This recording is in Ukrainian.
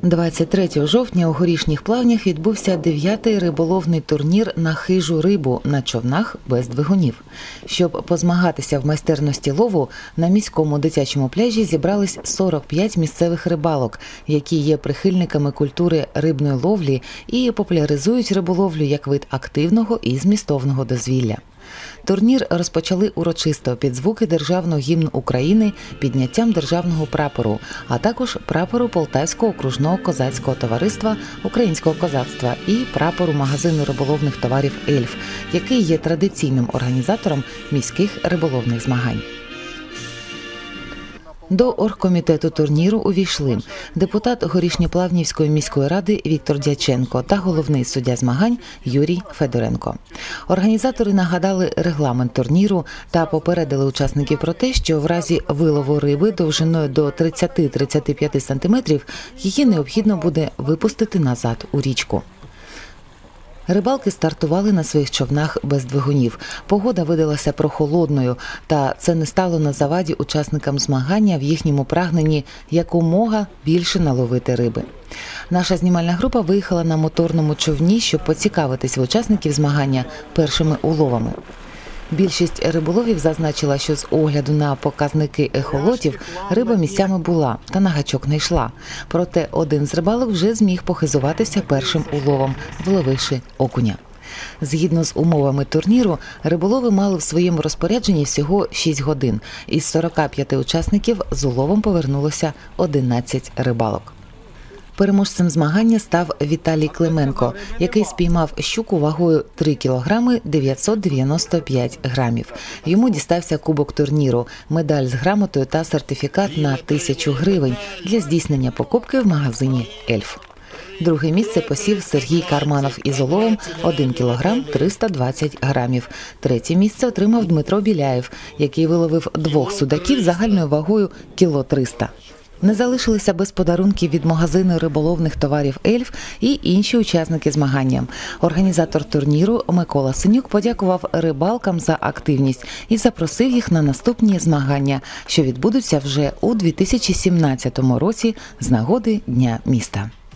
23 жовтня у Горішніх Плавнях відбувся 9-й риболовний турнір на хижу рибу на човнах без двигунів. Щоб позмагатися в майстерності лову, на міському дитячому пляжі зібрались 45 місцевих рибалок, які є прихильниками культури рибної ловлі і популяризують риболовлю як вид активного і змістовного дозвілля. Турнір розпочали урочисто під звуки Державного гімну України, підняттям державного прапору, а також прапору Полтавського окружного козацького товариства українського козацтва і прапору магазину риболовних товарів «Ельф», який є традиційним організатором міських риболовних змагань. До оргкомітету турніру увійшли депутат Горішньоплавнівської міської ради Віктор Дяченко та головний суддя змагань Юрій Федоренко. Організатори нагадали регламент турніру та попередили учасників про те, що в разі вилову риби довжиною до 30-35 см її необхідно буде випустити назад у річку. Рибалки стартували на своїх човнах без двигунів. Погода видалася прохолодною, та це не стало на заваді учасникам змагання в їхньому прагненні якомога більше наловити риби. Наша знімальна група виїхала на моторному човні, щоб поцікавитись в учасників змагання першими уловами. Більшість риболовів зазначила, що з огляду на показники ехолотів риба місцями була, та на гачок не йшла. Проте один з рибалок вже зміг похизуватися першим уловом, вловивши окуня. Згідно з умовами турніру, риболови мали в своєму розпорядженні всього 6 годин. Із 45 учасників з уловом повернулося 11 рибалок. Переможцем змагання став Віталій Клименко, який спіймав щуку вагою 3 кг 995 грамів. Йому дістався кубок турніру, медаль з грамотою та сертифікат на 1000 гривень для здійснення покупки в магазині «Ельф». Друге місце посів Сергій Карманов із уловом 1 кг 320 грамів. Третє місце отримав Дмитро Біляєв, який виловив 2 судаків загальною вагою кіло 300. Не залишилися без подарунків від магазину риболовних товарів «Ельф» і інші учасники змагання. Організатор турніру Микола Синюк подякував рибалкам за активність і запросив їх на наступні змагання, що відбудуться вже у 2017 році з нагоди Дня міста.